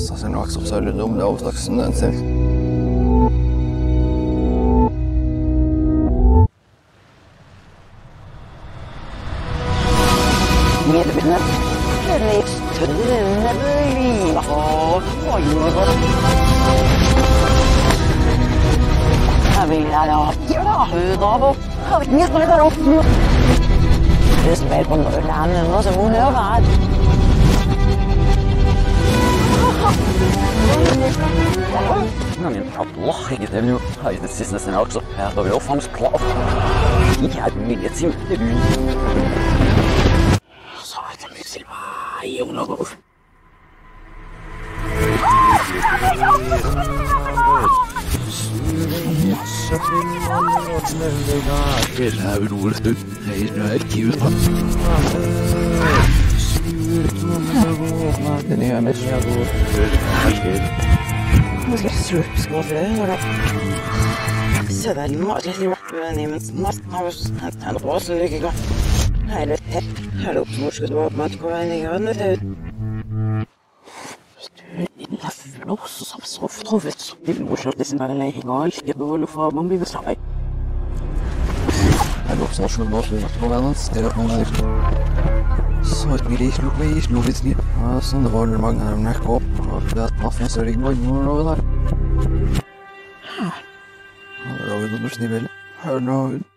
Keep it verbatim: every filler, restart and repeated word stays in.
Så ser nok så særlig om det er avstaksen den selv. Medlemmene litt større bøy og høyere. Jeg vil lære at jeg har høyre av og har ikke mye der oppe. Det som er på Norrland og som hun har vært. Men jeg har ikke det nå. Jeg har det siste stedet også. Jeg har jo fanns klar. Jeg har mye til det byen. Så er det mye til vei og noe. Den er mest. Nå skal jeg slutte skåle når det så det er mat litt i hvertven i minst mat har vi en råse lykke gang. Her er det her oppe hvor skal du åpne mat på veien i grann det ut. Det er flås og så fortrovet så det blir morsomt det som er leking og alt det dårlig for man blir beslag. Jeg går også sånn nå så vi på vennen steder på noen så et mye ikke lukk meg ikke lukk litt snitt. Sånn det var mange her om nekker opp og det er at finnes det ikke noe over der. Det er jo noe snitt vel. Hør nå ut.